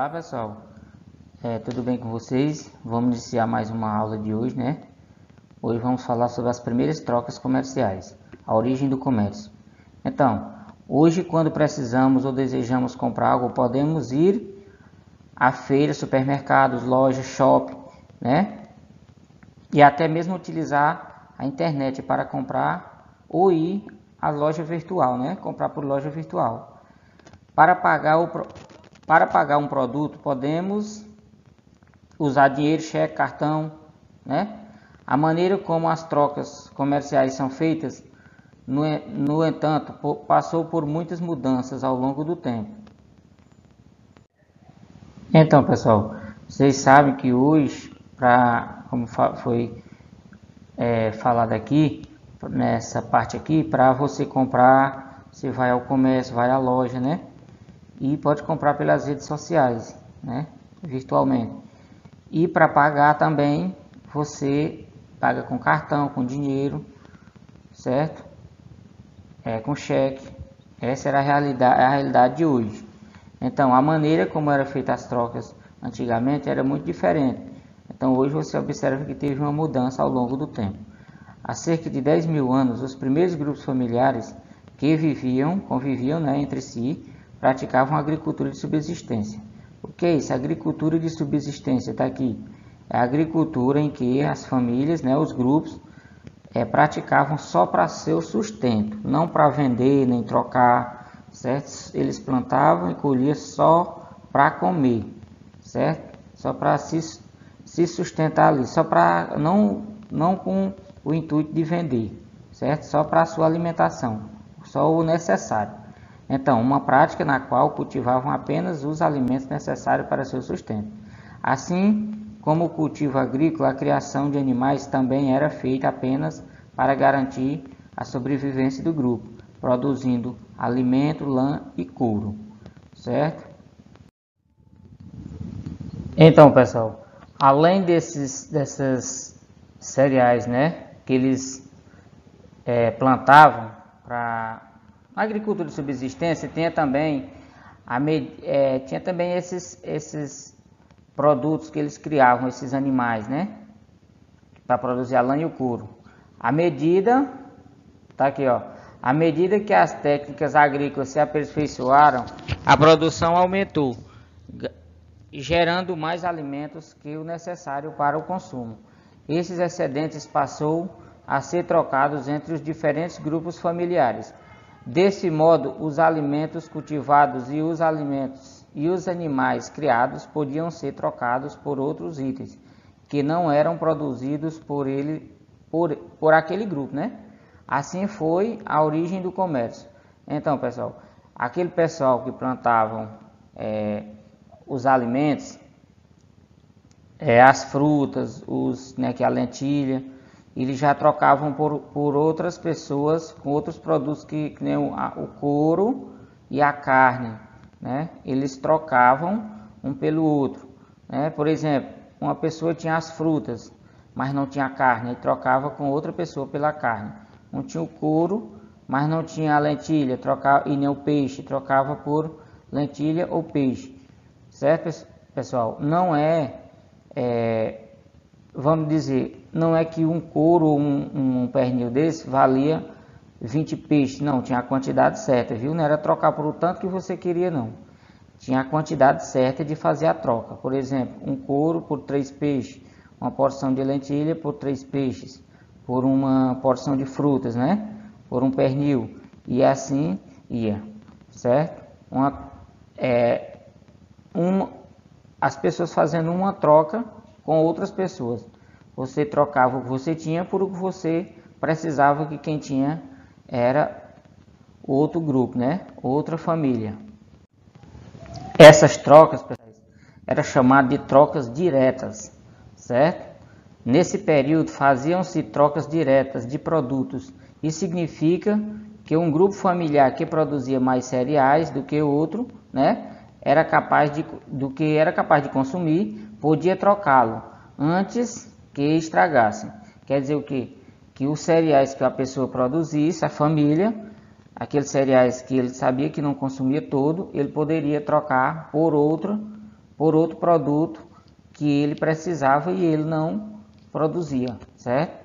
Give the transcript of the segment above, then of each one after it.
Olá pessoal, tudo bem com vocês? Vamos iniciar mais uma aula de hoje, né? Hoje vamos falar sobre as primeiras trocas comerciais, a origem do comércio. Então, hoje quando precisamos ou desejamos comprar algo, podemos ir a feiras, supermercados, lojas, shopping, né? E até mesmo utilizar a internet para comprar ou ir à loja virtual, né? Comprar por loja virtual. Para pagar um produto, podemos usar dinheiro, cheque, cartão, né? A maneira como as trocas comerciais são feitas, no entanto, passou por muitas mudanças ao longo do tempo. Então, pessoal, vocês sabem que hoje, como foi falado aqui, nessa parte aqui, para você comprar, você vai ao comércio, vai à loja, né? E pode comprar pelas redes sociais, né? Virtualmente. E para pagar também, você paga com cartão, com dinheiro, certo? Com cheque. Essa era a realidade de hoje. Então, a maneira como eram feitas as trocas antigamente era muito diferente. Então, hoje você observa que teve uma mudança ao longo do tempo. Há cerca de 10 mil anos, os primeiros grupos familiares que conviviam, né, entre si, praticavam agricultura de subsistência. O que é isso? Agricultura de subsistência está aqui. É a agricultura em que as famílias, né, os grupos, praticavam só para seu sustento, não para vender nem trocar, certo? Eles plantavam e colhiam só para comer, certo? Só para se sustentar ali, só para não com o intuito de vender, certo? Só para a sua alimentação, só o necessário. Então, uma prática na qual cultivavam apenas os alimentos necessários para seu sustento. Assim como o cultivo agrícola, a criação de animais também era feita apenas para garantir a sobrevivência do grupo, produzindo alimento, lã e couro, certo? Então, pessoal, além dessas cereais, né, que eles plantavam para a agricultura de subsistência, tinha também esses produtos que eles criavam, esses animais, né? Para produzir a lã e o couro. Tá aqui, ó. À medida que as técnicas agrícolas se aperfeiçoaram, a produção aumentou, gerando mais alimentos que o necessário para o consumo. Esses excedentes passou a ser trocados entre os diferentes grupos familiares. Desse modo, os alimentos cultivados e os animais criados podiam ser trocados por outros itens que não eram produzidos por aquele grupo, né? Assim foi a origem do comércio. Então, pessoal, aquele pessoal que plantavam os alimentos, as frutas, que a lentilha, eles já trocavam por outras pessoas com outros produtos que nem o couro e a carne, né? Eles trocavam um pelo outro, né? Por exemplo, uma pessoa tinha as frutas, mas não tinha carne, e trocava com outra pessoa pela carne. Não tinha o couro, mas não tinha a lentilha, trocava, e nem o peixe, trocava por lentilha ou peixe, certo, pessoal? Não vamos dizer, não é que um couro ou um pernil desse valia 20 peixes, não, tinha a quantidade certa, viu? Não era trocar por o tanto que você queria, não. Tinha a quantidade certa de fazer a troca. Por exemplo, um couro por 3 peixes, uma porção de lentilha por 3 peixes, por uma porção de frutas, né? Por um pernil, e assim ia, certo? As pessoas fazendo uma troca com outras pessoas. Você trocava o que você tinha por o que você precisava, que quem tinha era outro grupo, né? Outra família. Essas trocas, pessoal, eram chamadas de trocas diretas, certo? Nesse período faziam-se trocas diretas de produtos. Isso significa que um grupo familiar que produzia mais cereais do que o outro, né? Era capaz de consumir, podia trocá-lo antes que estragassem. Quer dizer o quê? Que os cereais que a pessoa produzisse, a família, aqueles cereais que ele sabia que não consumia todo, ele poderia trocar por outro por outro produto que ele precisava e ele não produzia, certo?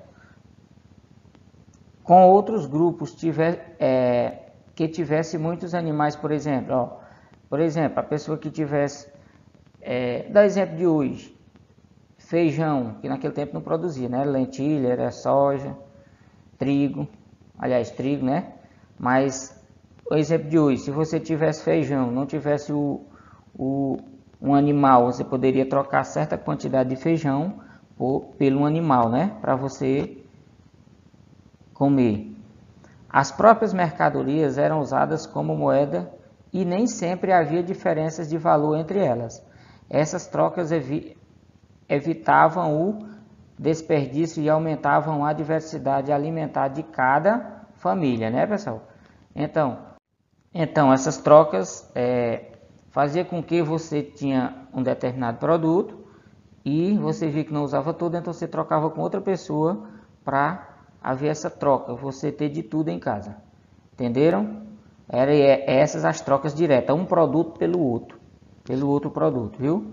Com outros grupos que tivesse muitos animais, por exemplo, a pessoa que tivesse, dá exemplo de hoje, feijão, que naquele tempo não produzia, né? Lentilha, era soja, trigo, né? Mas o exemplo de hoje, se você tivesse feijão, não tivesse um animal, você poderia trocar certa quantidade de feijão pelo animal, né? Para você comer. As próprias mercadorias eram usadas como moeda e nem sempre havia diferenças de valor entre elas. Essas trocas evitavam o desperdício e aumentavam a diversidade alimentar de cada família, né, pessoal? Então essas trocas fazia com que você tinha um determinado produto e você via que não usava tudo, então você trocava com outra pessoa para haver essa troca, você ter de tudo em casa. Entenderam? Eram essas as trocas diretas, um produto pelo outro produto, viu?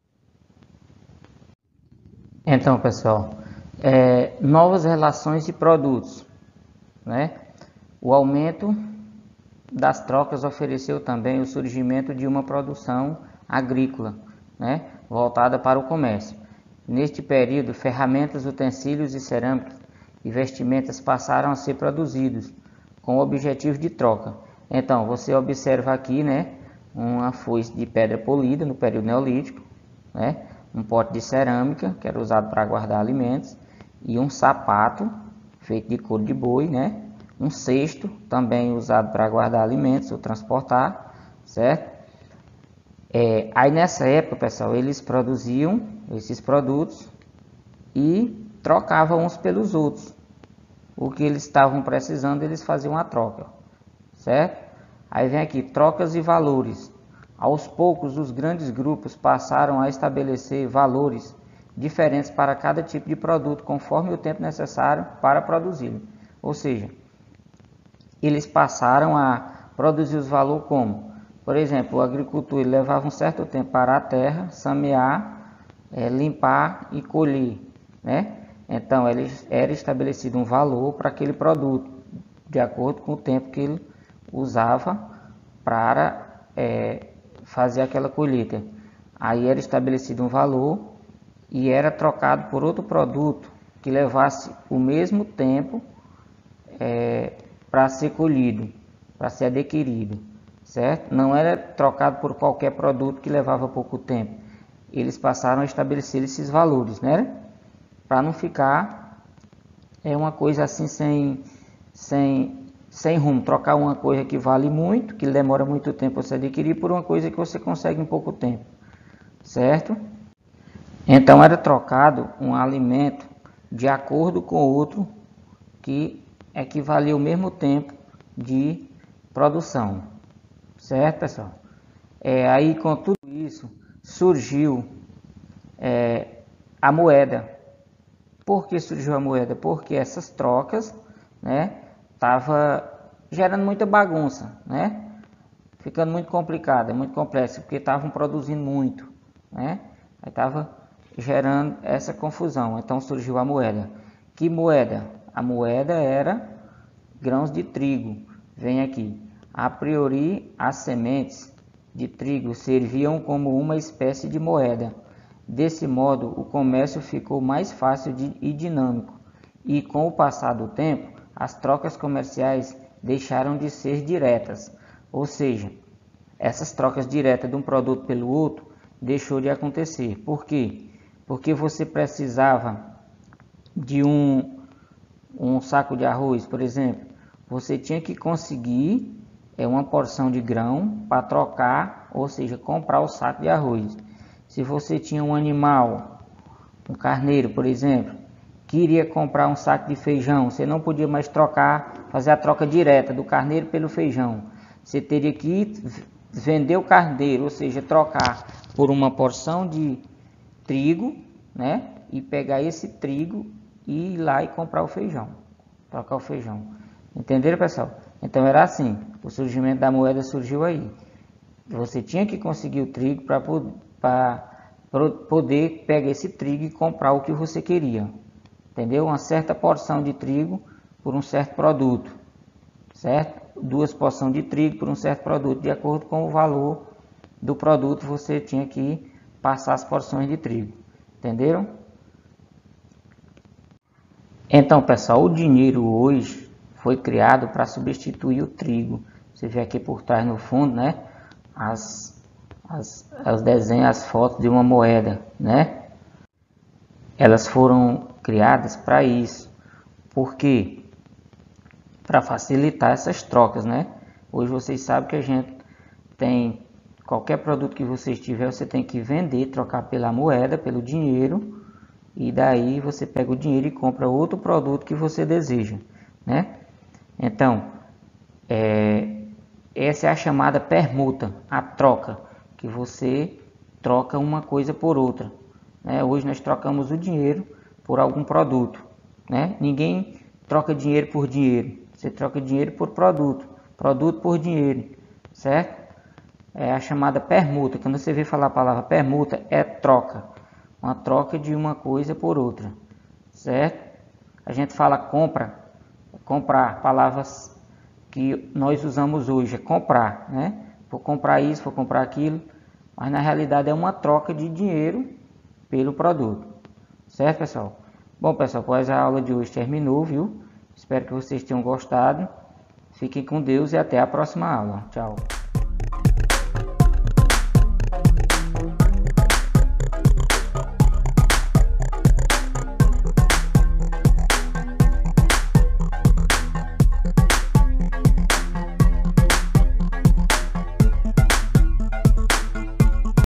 Então, pessoal, novas relações de produtos, né? O aumento das trocas ofereceu também o surgimento de uma produção agrícola, né? Voltada para o comércio. Neste período, ferramentas, utensílios e cerâmicas e vestimentas passaram a ser produzidos com o objetivo de troca. Então, você observa aqui, né, uma foice de pedra polida no período neolítico, né, um pote de cerâmica que era usado para guardar alimentos e um sapato feito de couro de boi, né, um cesto também usado para guardar alimentos ou transportar, certo? Aí nessa época, pessoal, eles produziam esses produtos e trocavam uns pelos outros. O que eles estavam precisando, eles faziam a troca, certo? Aí vem aqui, trocas e valores. Aos poucos, os grandes grupos passaram a estabelecer valores diferentes para cada tipo de produto, conforme o tempo necessário para produzi-lo. Ou seja, eles passaram a produzir os valores como, por exemplo, o agricultor ele levava um certo tempo para a terra, semear, limpar e colher, né? Então, era estabelecido um valor para aquele produto, de acordo com o tempo que ele usava para fazer aquela colheita. Aí era estabelecido um valor e era trocado por outro produto que levasse o mesmo tempo para ser colhido, para ser adquirido, certo? Não era trocado por qualquer produto que levava pouco tempo. Eles passaram a estabelecer esses valores, né? Para não ficar uma coisa assim sem rumo, trocar uma coisa que vale muito, que demora muito tempo para você adquirir, por uma coisa que você consegue em pouco tempo, certo? Então era trocado um alimento de acordo com outro que equivalia ao mesmo tempo de produção, certo, pessoal? Aí com tudo isso surgiu a moeda. Por que surgiu a moeda? Porque essas trocas, né, tava gerando muita bagunça, né? Ficando muito complicada, muito complexa, porque estavam produzindo muito, né? Aí estava gerando essa confusão. Então surgiu a moeda. Que moeda? A moeda era grãos de trigo. Vem aqui. A priori, as sementes de trigo serviam como uma espécie de moeda. Desse modo, o comércio ficou mais fácil e dinâmico, e com o passar do tempo, as trocas comerciais deixaram de ser diretas, ou seja, essas trocas diretas de um produto pelo outro deixou de acontecer. Por quê? Porque você precisava de um saco de arroz, por exemplo, você tinha que conseguir uma porção de grão para trocar, ou seja, comprar o saco de arroz. Se você tinha um animal, um carneiro, por exemplo, que iria comprar um saco de feijão, você não podia mais fazer a troca direta do carneiro pelo feijão. Você teria que vender o carneiro, ou seja, trocar por uma porção de trigo, né? E pegar esse trigo e ir lá e comprar o feijão, trocar o feijão. Entenderam, pessoal? Então era assim, o surgimento da moeda surgiu aí. Você tinha que conseguir o trigo para para poder pegar esse trigo e comprar o que você queria, entendeu? Uma certa porção de trigo por um certo produto, certo? 2 porções de trigo por um certo produto, de acordo com o valor do produto você tinha que passar as porções de trigo, entenderam? Então, pessoal, o dinheiro hoje foi criado para substituir o trigo. Você vê aqui por trás no fundo, né, os desenhos, as fotos de uma moeda, né? Elas foram criadas para isso. Por quê? Para facilitar essas trocas, né? Hoje vocês sabem que a gente tem qualquer produto que você tiver, você tem que vender, trocar pela moeda, pelo dinheiro, e daí você pega o dinheiro e compra outro produto que você deseja, né? Então, essa é a chamada permuta, a troca, que você troca uma coisa por outra, né? Hoje nós trocamos o dinheiro por algum produto, né? Ninguém troca dinheiro por dinheiro, você troca dinheiro por produto, produto por dinheiro, certo? É a chamada permuta. Quando você vê falar a palavra permuta, é troca, uma troca de uma coisa por outra, certo? A gente fala compra, comprar, palavras que nós usamos hoje, é comprar, né? Vou comprar isso, vou comprar aquilo, mas na realidade é uma troca de dinheiro pelo produto, certo, pessoal? Bom, pessoal, pois a aula de hoje terminou, viu? Espero que vocês tenham gostado. Fiquem com Deus e até a próxima aula. Tchau.